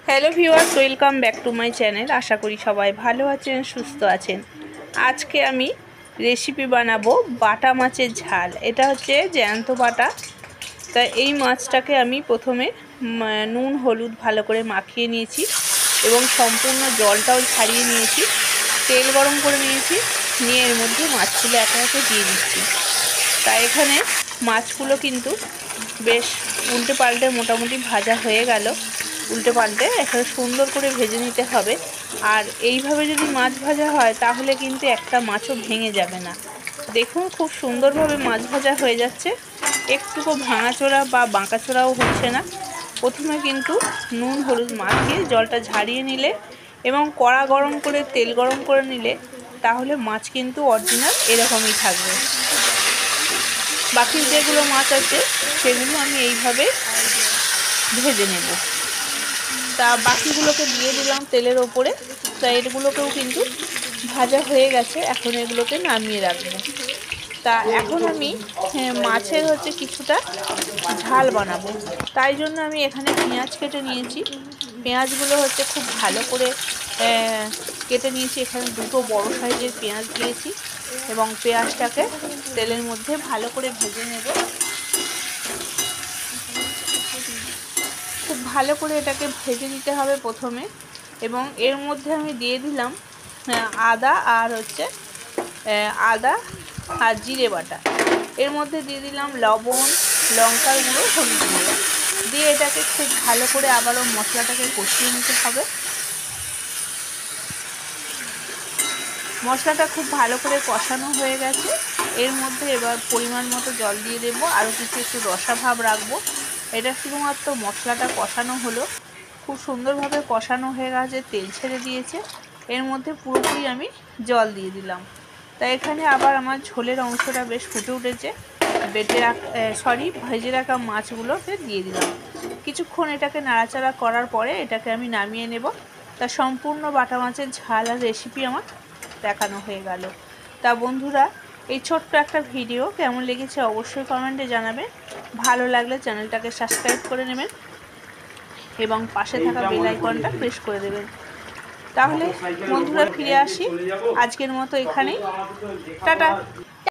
Hello viewers, welcome back to my channel. আশা করি সবাই ভালো আছেন, সুস্থ আছেন। আজকে আমি রেসিপি বানাবো বাটা মাছের ঝাল। এটা হচ্ছে জ্যান্ত বাটা। তাই এই মাছটাকে আমি প্রথমে নুন হলুদ ভালো করে মাখিয়ে নিয়েছি এবং সম্পূর্ণ জলটাও ছাড়িয়ে নিয়েছি। তেল গরম করে নিয়েছি, নিয়ে এর মধ্যে মাছগুলো একে একে দিয়ে দিচ্ছি। তাই এখানে মাছগুলো কিন্তু বেশ উল্টে পাল্টে মোটামুটি ভাজা হয়ে গেল। উল্টে পাল্টে এখানে সুন্দর করে ভেজে নিতে হবে। আর এইভাবে যদি মাছ ভাজা হয় তাহলে কিন্তু একটা মাছও ভেঙে যাবে না। দেখুন খুব সুন্দরভাবে মাছ ভাজা হয়ে যাচ্ছে, একটুকু ভাঙাচোরা বা বাঁকাচোরাও হচ্ছে না। প্রথমে কিন্তু নুন হলুদ মাখিয়ে জলটা ঝাড়িয়ে নিলে এবং কড়া গরম করে তেল গরম করে নিলে তাহলে মাছ কিন্তু অরিজিনাল এরকমই থাকবে। বাকি যেগুলো মাছ আছে সেগুলো আমি এইভাবে ভেজে নেব। তা বাকিগুলোকে দিয়ে দিলাম তেলের ওপরে। তা এগুলোকেও কিন্তু ভাজা হয়ে গেছে, এখন এগুলোকে নামিয়ে রাখবো। তা এখন আমি মাছের হচ্ছে কিছুটা ঝাল বানাবো। তাই জন্য আমি এখানে পেঁয়াজ কেটে নিয়েছি। পেঁয়াজগুলো হচ্ছে খুব ভালো করে কেটে নিয়েছি। এখানে দুটো বড় সাইজের পেঁয়াজ দিয়েছি এবং পেঁয়াজটাকে তেলের মধ্যে ভালো করে ভেজে নেব। খুব ভালো করে এটাকে ভেজে নিতে হবে প্রথমে। এবং এর মধ্যে আমি দিয়ে দিলাম আদা আর জিরে বাটা। এর মধ্যে দিয়ে দিলাম লবণ, লঙ্কার গুঁড়ো, হলুদ গুঁড়ো দিয়ে এটাকে খুব ভালো করে আবারও মশলাটাকে কষিয়ে নিতে হবে। মশলাটা খুব ভালো করে কষানো হয়ে গেছে। এর মধ্যে এবার পরিমাণ মতো জল দিয়ে দেবো, আরও একটু রসা ভাব রাখবো। এটা শুধুমাত্র মশলাটা কষানো হলো, খুব সুন্দরভাবে কষানো হয়ে গেছে, তেল ছেড়ে দিয়েছে। এর মধ্যে পুরোপুরি আমি জল দিয়ে দিলাম। তাই এখানে আবার আমার ঝোলের অংশটা বেশ ফুটে উঠেছে। ভেজে রাখা মাছগুলোকে দিয়ে দিলাম। কিছুক্ষণ এটাকে নাড়াচাড়া করার পরে এটাকে আমি নামিয়ে নেব। তা সম্পূর্ণ বাটা মাছের ঝাল আর রেসিপি আমার দেখানো হয়ে গেল। তা বন্ধুরা, এই ছোট্ট একটা ভিডিও কেমন লেগেছে অবশ্যই কমেন্টে জানাবেন। ভালো লাগলে চ্যানেলটাকে সাবস্ক্রাইব করে নেবেন এবং পাশে থাকা বেল আইকনটা প্রেস করে দেবেন। তাহলে বন্ধুরা ফিরে আসি আজকের মতো এখানেই। টাটা।